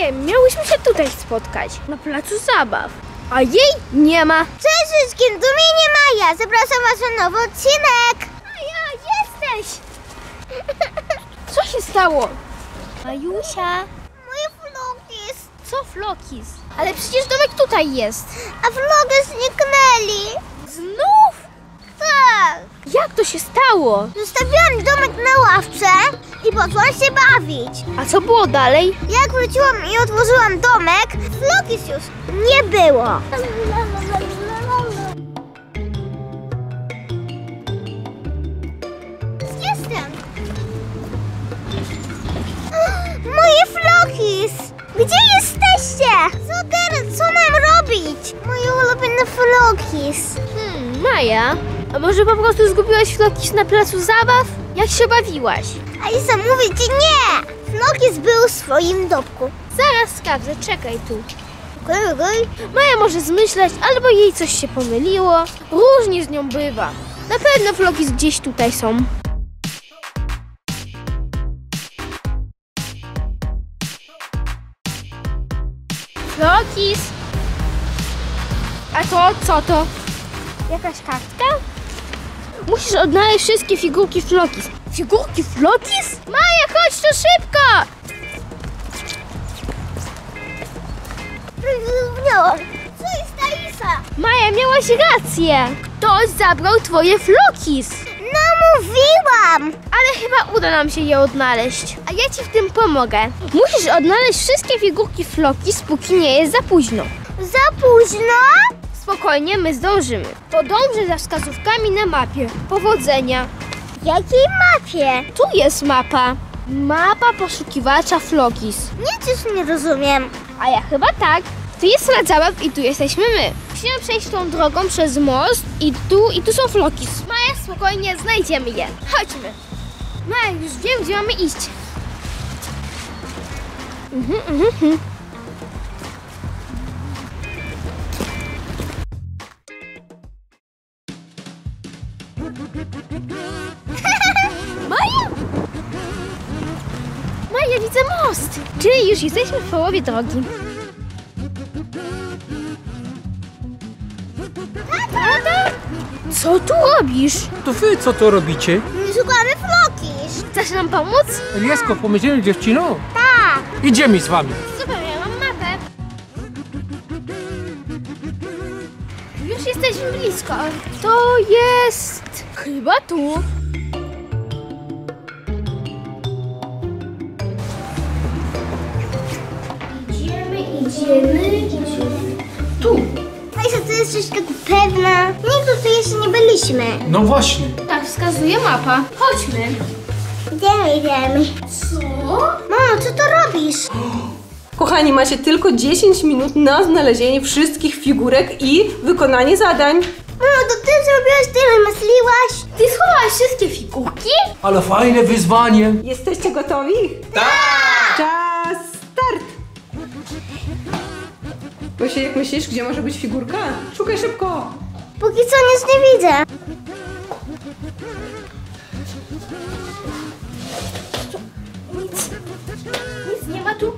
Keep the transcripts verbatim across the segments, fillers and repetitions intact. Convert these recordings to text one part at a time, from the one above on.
Nie, miałyśmy się tutaj spotkać, na placu zabaw. A jej nie ma. Cześć wszystkim, tu mnie Maja. Zapraszam was na nowy odcinek. Maja, jesteś. Co się stało? Majusia. Moje flokis. Co flokis? Ale przecież domek tutaj jest. A flokis zniknęli. Znów? Tak. Jak to się stało? Zostawiłam domek na ławce i poszłam się bawić. A co było dalej? Jak wróciłam i otworzyłam domek, flokis już nie było. Jestem. Moje flokis! Gdzie jesteście? Co teraz? Co mam robić? Moje ulubione flokis. Hmm, Maja, a może po prostu zgubiłaś flokis na placu zabaw? Jak się bawiłaś? Alisa mówi ci nie! Flokis był w swoim domku. Zaraz sprawdzę, czekaj tu. Okej, okej. Maja może zmyślać, albo jej coś się pomyliło. Różnie z nią bywa. Na pewno flokis gdzieś tutaj są. Flokis! A to co to? Jakaś kartka? Musisz odnaleźć wszystkie figurki Flokis. Figurki Flokis? Maja, chodź tu szybko! Zrozumiałam. Co jest Alisa? Maja, miałaś rację. Ktoś zabrał twoje Flokis. No mówiłam! Ale chyba uda nam się je odnaleźć. A ja ci w tym pomogę. Musisz odnaleźć wszystkie figurki Flokis, póki nie jest za późno. Za późno? Spokojnie, my zdążymy. Podążę za wskazówkami na mapie. Powodzenia. Jakiej mapie? Tu jest mapa. Mapa poszukiwacza Flokis. Nic nie rozumiem. A ja chyba tak. Tu jest plac zabaw i tu jesteśmy my. Musimy przejść tą drogą przez most i tu, i tu są Flokis. Maja, spokojnie, znajdziemy je. Chodźmy. Maja, już wiem, gdzie mamy iść. Mhm, mhm, mhm. Maja! Maja, widzę most. Czyli już jesteśmy w połowie drogi. Tata! Co tu robisz? To wy co to robicie? Szukamy flokis. Chcesz nam pomóc? Eliasko, pomyślałem dziewczyną? Tak. Idziemy z wami. Super, ja mam mapę. Już jesteśmy blisko. To jest... chyba tu. Idziemy, idziemy, idziemy. Tu. Alisa, ty jesteś tak pewna? Nigdy tu jeszcze nie byliśmy. No właśnie. Tak wskazuje mapa. Chodźmy. Idziemy, idziemy. Co? Mamo, co to robisz? Kochani, macie tylko dziesięć minut na znalezienie wszystkich figurek i wykonanie zadań. Mamo, to ty zrobiłaś tyle, myśliłaś? Ty schowałaś wszystkie figurki? Ale fajne wyzwanie. Jesteście gotowi? Tak! Czas start! Właśnie, jak myślisz, gdzie może być figurka? Szukaj szybko! Póki co nic nie widzę. Nic. Nic nie ma tu.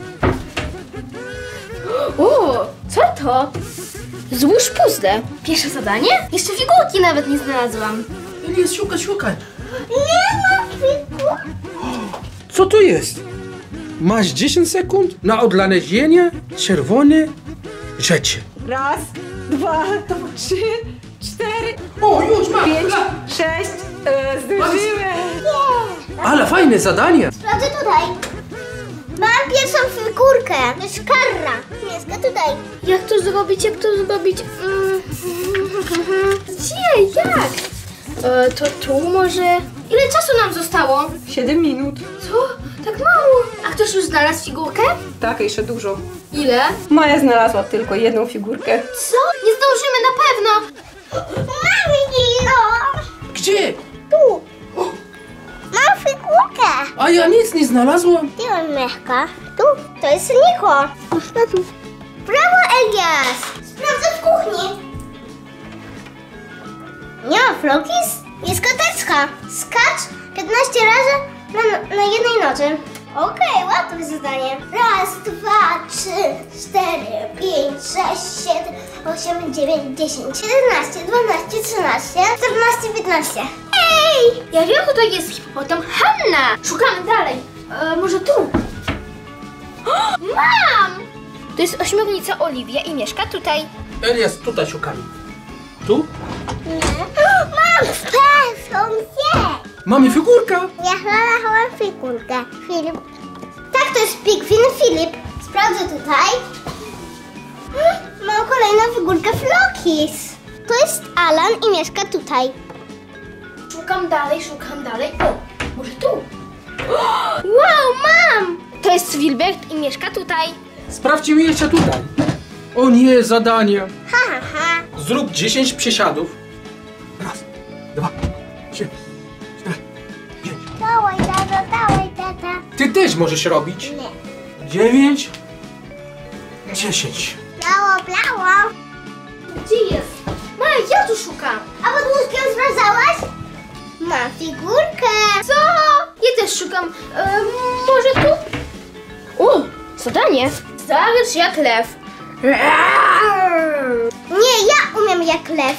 O, co to? Złóż puzzle. Pierwsze zadanie? Jeszcze figurki nawet nie znalazłam. Elias, szukaj, szukaj. Nie ma figur. Co to jest? Masz dziesięć sekund na odnalezienie czerwone rzeczy. Raz, dwa, to trzy, cztery, O, już mam. pięć, sześć, e, zdążyłem! Ale fajne zadanie. Sprawdzę tutaj. Mam pierwszą figurkę. To jest Karra. Mieska tutaj. Jak to zrobić? Jak to zrobić? Mm. Gdzie? Jak? E, to tu może? Ile czasu nam zostało? Siedem minut. Co? Tak mało. A ktoś już znalazł figurkę? Tak, jeszcze dużo. Ile? Maja znalazła tylko jedną figurkę. Co? Nie zdążymy na pewno. Mam ją. Gdzie? Tu. Mam figurkę. A ja nic nie znalazłam. Gdzie mam Mechka? Tu. To jest Niko. Tu. Brawo, Elias. Sprawdzę w kuchni. Nie ma flokis? Jest kotecka. Skacz piętnaście razy na, na jednej nocy. Okej, łatwe zadanie. Raz, dwa, trzy, cztery, pięć, sześć, siedem, osiem, dziewięć, dziesięć, jedenaście, dwanaście, trzynaście, czternaście, piętnaście. Hej! Ja wiem, tutaj jest hipopotam. Hanna! Szukamy dalej. E, może tu? O, mam! To jest ośmiornica Oliwia i mieszka tutaj. Elias, tutaj szukamy. Tu? Nie. Mam pewną Mamy figurkę. Ja znalazłam figurkę. Filip. Tak, to jest pingwin Filip. Sprawdzę tutaj. Mam kolejną figurkę Flokis. To jest Alan i mieszka tutaj. Szukam dalej, szukam dalej. O, może tu? Wow, mam! To jest Wilbert i mieszka tutaj. Sprawdźmy jeszcze tutaj. O nie, zadanie. Ha, ha, ha. Zrób dziesięć przysiadów. Raz, dwa, trzy, cztery, pięć. Dawaj, tata, dawaj, tata. Ty też możesz robić. Nie. Dziewięć, dziesięć. Blało, blało. Gdzie jest? Maja, ja tu szukam. A pod łóżkiem sprawdzałaś? Mam figurkę. Co? Ja też szukam. E, może tu? O, zadanie. Zarycz jak lew. Nie, ja umiem jak lew.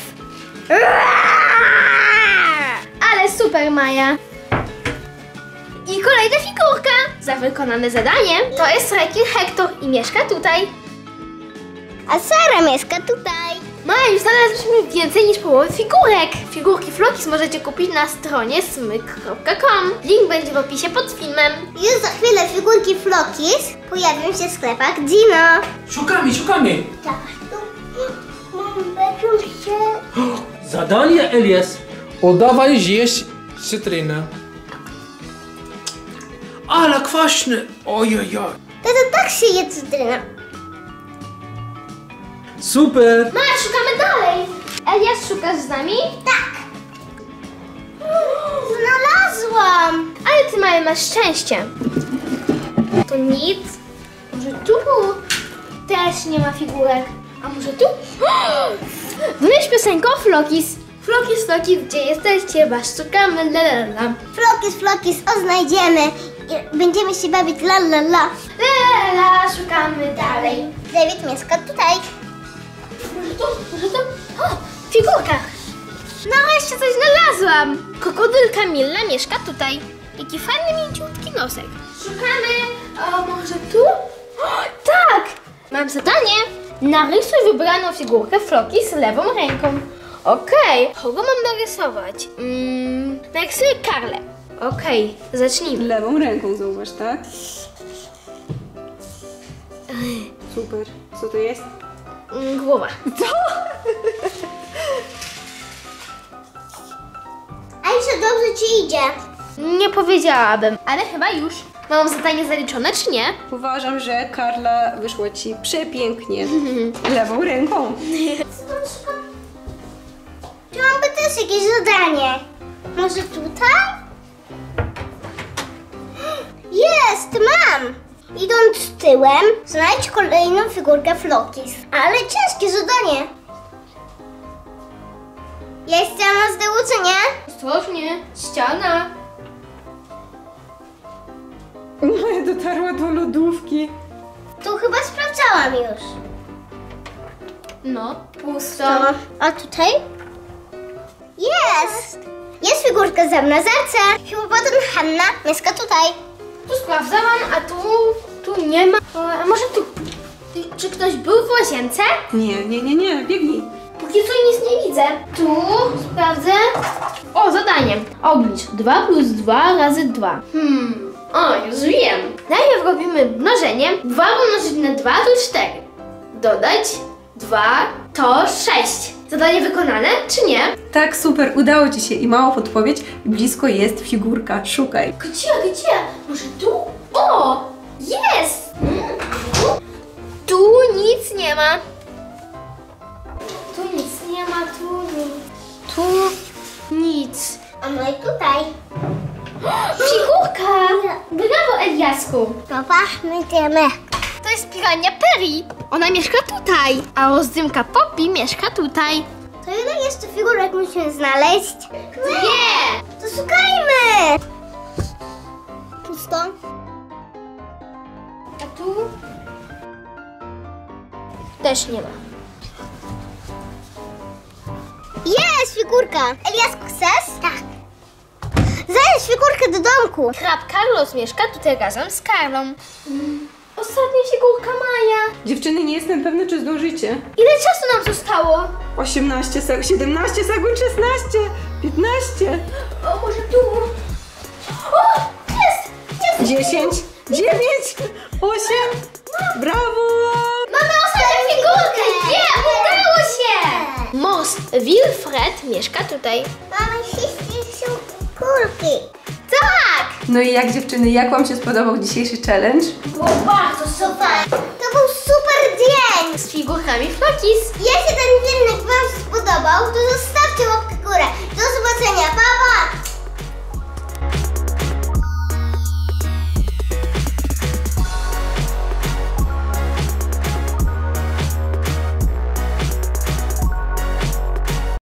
Ale super, Maja. I kolejna figurka. Za wykonane zadanie. To jest rekin Hektor i mieszka tutaj. A Sara mieszka tutaj. Maja, już znalazłyśmy więcej niż połowę figurek. Figurki Flokis możecie kupić na stronie smyk kropka com. Link będzie w opisie pod filmem. Już za chwilę figurki Flokis pojawią się w sklepach Dino. Szukamy, szukamy. Tak, tu mam beżusie. Zadanie, Elias. Udawaj zjeść cytrynę. Ale kwaśne. Ojojoj. To to tak się je cytryna. Super. Maja, szukamy dalej. Elias, szukasz z nami? Tak. Znalazłam. Ale ty, Maja, masz szczęście. To nic. Może tu? Też nie ma figurek. A może tu? Wymyśl piosenkę o Flokis. Flokis, Flokis, gdzie jesteście? Was szukamy, la la la. Flokis, Flokis, o znajdziemy. I będziemy się bawić la la la. La la la, szukamy dalej. David mieszka tutaj. Może tu? Może tu? O, figurka. Nareszcie coś znalazłam. Krokodyl Kamilla mieszka tutaj. Jaki fajny, mięciutki nosek. Szukamy. O, może tu? O, tak! Mam zadanie. Narysuj wybraną figurkę Flokis lewą ręką. Okej. Kogo mam narysować? Mm, narysuję Karlę. Okej, zacznijmy. Lewą ręką zauważ, tak? Super. Co to jest? Mm, głowa. Aisza, dobrze ci idzie. Nie powiedziałabym, ale chyba już. Mam zadanie zaliczone, czy nie? Uważam, że Karla wyszła ci przepięknie. Lewą ręką. Tu mamy też jakieś zadanie. Może tutaj? Jest, mam! Idąc tyłem, znajdź kolejną figurkę Flokis. Ale ciężkie zadanie. Jest ściana z tyłu, czy nie? Ostrożnie, ściana. Maja dotarła do lodówki. Tu chyba sprawdzałam już. No, pusto. To, a tutaj? Jest! Jest figurka ze mną, zerce. Chyba potem Hanna mieszka tutaj. Tu sprawdzałam, a tu, tu nie ma. O, a może tu? Ty- Czy ktoś był w łazience? Nie, nie, nie, nie, biegnij. Póki co nic nie widzę. Tu sprawdzę. O, zadanie. Oblicz dwa plus dwa razy dwa. Hmm, o, już wiem. Najpierw robimy mnożenie. dwa pomnożyć na dwa to cztery. Dodać dwa to sześć. Zadanie wykonane, czy nie? Tak, super, udało ci się i mała podpowiedź. Blisko jest figurka, szukaj. Gdzie, gdzie? Może tu? O, jest! Mm. Tu nic nie ma. Tu nic nie ma, tu nic. Tu nic. A my tutaj. Figurka! Brawo, Eliasku! Dobra, my idziemy. To jest pirania Peri. Ona mieszka tutaj, a rozdymka Poppy mieszka tutaj. To ile jeszcze figurek musimy znaleźć? Dwie! To szukajmy! Pusto. też nie ma. Jest figurka! Eliasku, chcesz? Tak. Zanieś figurkę do domku. Hrab Carlos mieszka tutaj razem z Karlą. Mm. Ostatnia figurka Maja. Dziewczyny, nie jestem pewna, czy zdążycie. Ile czasu nam zostało? osiemnaście sekund, siedemnaście sekund, szesnaście, piętnaście, O, może tu? O, jest! Jest! dziesięć, dziewięć, osiem. Brawo! Mamy ostatnią figurkę! Nie, udało się! Most Wilfred mieszka tutaj. Mamy wszystkie figurki. Tak! No i jak, dziewczyny, jak wam się spodobał dzisiejszy challenge? Było bardzo super! To był super dzień. Z figurkami Flokis. Jeśli ten filmik wam się spodobał, to zostawcie łapkę w górę. Do zobaczenia. Pa, pa!